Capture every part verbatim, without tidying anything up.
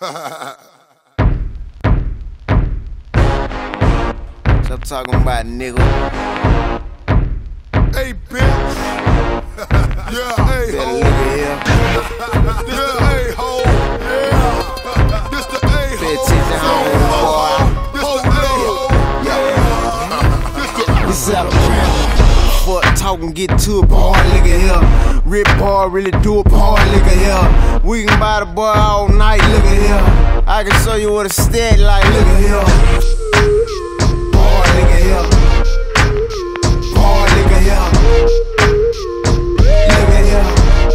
I'm talking about, nigga. Hey, bitch. Yeah, hey, Better ho. look at here. This the A-hole. Yeah. This the A-hole. Pay attention, home, boy. This the A-hole. Yeah. This the This is out of fuck talking, get to it, boy. Look at here. Rip boy, really do it, boy. Look at here. We can buy the boy all night. Look at here. I can show you what a stat like. Look at here. Boy, look at here. Boy, look at here. Look at here.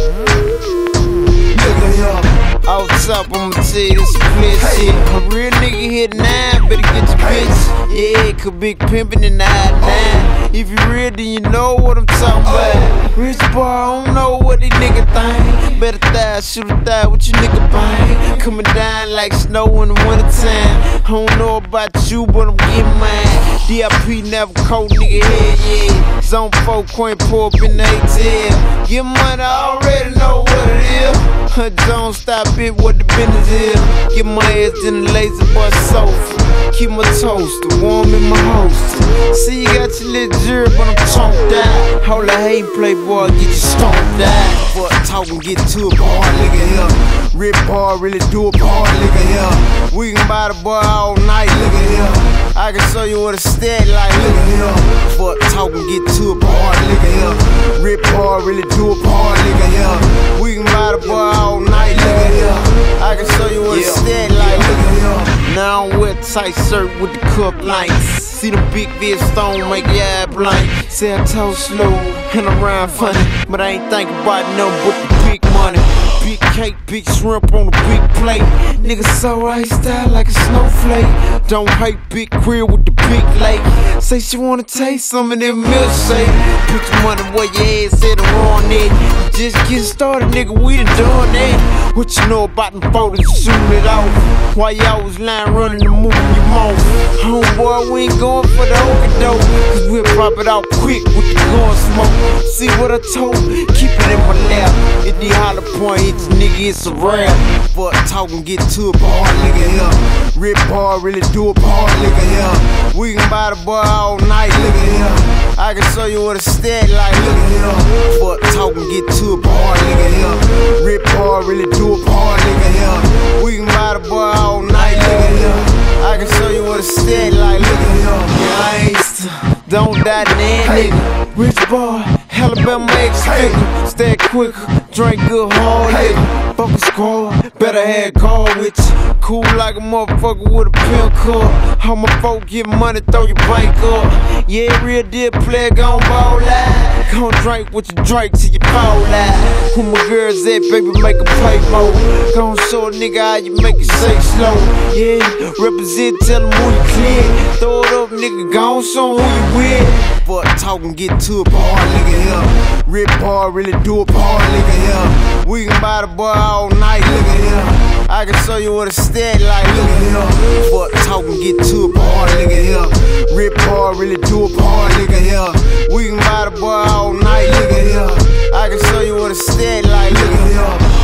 Look at here. Off top, I'ma tell you this split shit. A real nigga hit nine, better get your bitch. Yeah, could big pimpin' in nine nine. If you real, then you know what I'm talking about. Rich boy, I don't know what these nigga think. Better die, shoot a die, what you nigga bang? Coming down like snow in the wintertime. I don't know about you, but I'm getting mine. D I P never cold nigga head, yeah. Zone four, coin pull up in the A T M. Get money, I already know what it is. Don't stop it, what the business is. Get my ass in the lazy boy sofa. Keep my toaster warm in my holster. See, you got your little jury, but I'm chonked out. Hold a hate playboy, get you stomped out. Fuck talking, get to it, boy, look at here. Rip boy, really do it, boy, look at here. We can buy the boy all night, look at here. I can show you what a stat like, look at here. Fuck talking, get to it, boy, look at here. Rip boy, really do it, boy, look at here. We can buy the boy all night, look at here. I can show you what a stat like, look at here. Now I'm with tight shirt with the cup lights. See them big vid stone make your eye blind. Say I talk slow and I'm rhyme funny, but I ain't thinking about nothing but the big money. Big cake, big shrimp on a big plate. Nigga so right style like a snowflake. Don't hate big crib with the big lake. Say she wanna taste some of that milkshake. Put your money where your ass at and on it. Just get started, nigga, we done done that. What you know about them photos, shooting it off. While y'all was lying running and moving your mouth. Homeboy, we ain't going for the overdose. Cause we'll pop it out quick with the gun smoke. See what I told? Keep it in my lap. At the hollow point, it's nigga, it's a rap. Fuck talking, get to it, boy, look at here. Rip boy, really do it, boy, look at here. We can buy the boy all night, look at here. I can show you what a stat like, look at here. Fuck talking, get to it, boy, look at here. Rip boy, really do it, boy, look at here. We can buy the boy all night, look at here. I can show you what a stat like, look at here. Gangsta, don't die then, nigga. Rich boy, Alabama X figure. Stay quicker, drink good hard liquor. Fuck a squad, better have call with you. Cool like a motherfucker with a pimp cup. All my folk get money, throw your bank up. Yeah, real deal player, gon' ball out. Gon' drink what you drink till you fall out. Who my girls at, baby, make a play more. Gon' show a nigga how you make it shake slow. Yeah, represent, tell them who you clear. Throw it up, nigga, gon' show who you with. Fuck talking, get to it, boy, look at here. Rip boy, really do it, boy, look at here. We can buy the boy all night, look at here. I can show you what a stat like, look at here. Fuck talking, get to it, boy, look at here. Rip boy, really do it, boy, look at here. We can buy the boy all night, look at here. I can show you what a stat like, look at here.